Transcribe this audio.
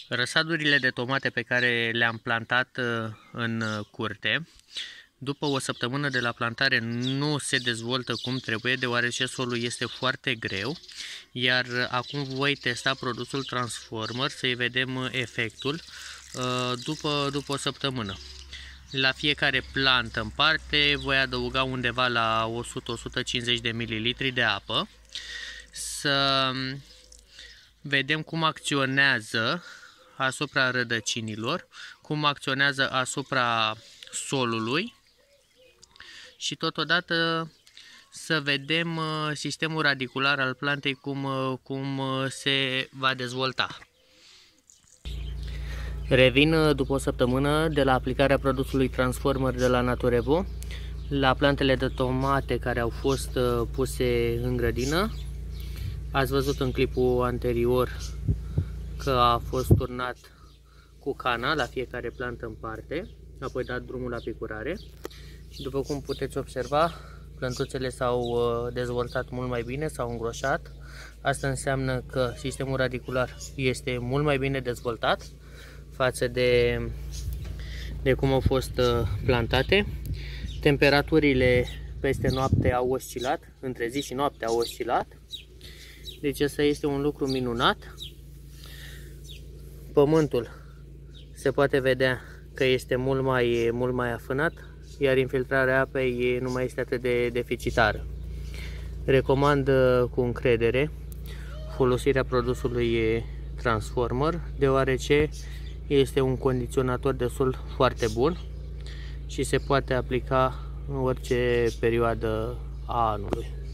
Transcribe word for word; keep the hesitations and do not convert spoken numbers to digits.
Răsadurile de tomate pe care le-am plantat în curte, după o săptămână de la plantare nu se dezvoltă cum trebuie, deoarece solul este foarte greu, iar acum voi testa produsul Transformer să-i vedem efectul după, după o săptămână. La fiecare plantă în parte voi adăuga undeva la o sută - o sută cincizeci de mililitri de apă, să vedem cum acționează asupra rădăcinilor, cum acționează asupra solului și totodată să vedem sistemul radicular al plantei cum, cum se va dezvolta. Revin după o săptămână de la aplicarea produsului Transformer de la Naturevo la plantele de tomate care au fost puse în grădină. Ați văzut în clipul anterior că a fost turnat cu cana la fiecare plantă în parte, apoi dat drumul la picurare. După cum puteți observa, plântuțele s-au dezvoltat mult mai bine, s-au îngroșat. Asta înseamnă că sistemul radicular este mult mai bine dezvoltat față de, de cum au fost plantate. Temperaturile peste noapte au oscilat, între zi și noapte au oscilat. Deci asta este un lucru minunat. Pământul se poate vedea că este mult mai, mult mai afânat, iar infiltrarea apei nu mai este atât de deficitară. Recomand cu încredere folosirea produsului Transformer, deoarece este un condiționator de sol foarte bun și se poate aplica în orice perioadă a anului.